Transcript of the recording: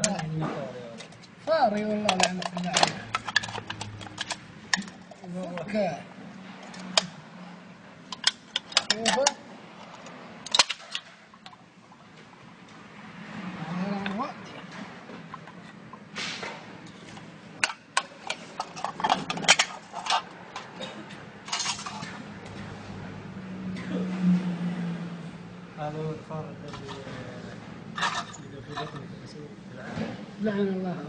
فاري والله لعنة الله عليه. هذا هو الفار اللي في بطنك. لعن الله.